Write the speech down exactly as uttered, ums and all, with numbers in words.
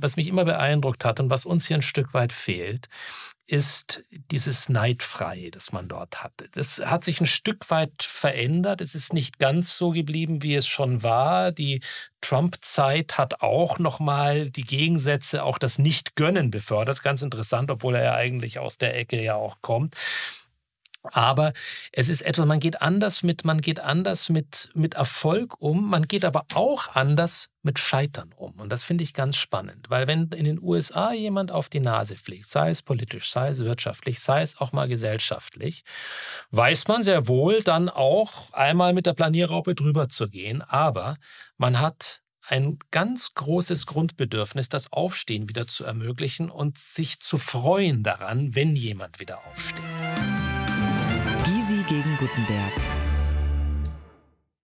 Was mich immer beeindruckt hat und was uns hier ein Stück weit fehlt, ist dieses Neidfreie, das man dort hat. Das hat sich ein Stück weit verändert. Es ist nicht ganz so geblieben, wie es schon war. Die Trump-Zeit hat auch noch mal die Gegensätze, auch das Nicht-Gönnen befördert. Ganz interessant, obwohl er ja eigentlich aus der Ecke ja auch kommt. Aber es ist etwas, man geht anders mit, man geht anders mit, mit Erfolg um, man geht aber auch anders mit Scheitern um. Und das finde ich ganz spannend, weil wenn in den U S A jemand auf die Nase fliegt, sei es politisch, sei es wirtschaftlich, sei es auch mal gesellschaftlich, weiß man sehr wohl dann auch einmal mit der Planierraupe drüber zu gehen. Aber man hat ein ganz großes Grundbedürfnis, das Aufstehen wieder zu ermöglichen und sich zu freuen daran, wenn jemand wieder aufsteht. Gysi gegen Gutenberg.